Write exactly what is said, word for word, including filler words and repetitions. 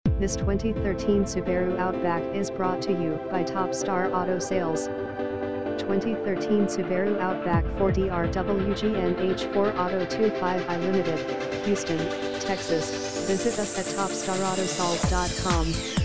This twenty thirteen Subaru Outback is brought to you by Top Star Auto Sales. twenty thirteen Subaru Outback four D R W G N H four Auto twenty-five I Limited, Houston, Texas. Visit us at top star auto sales dot com.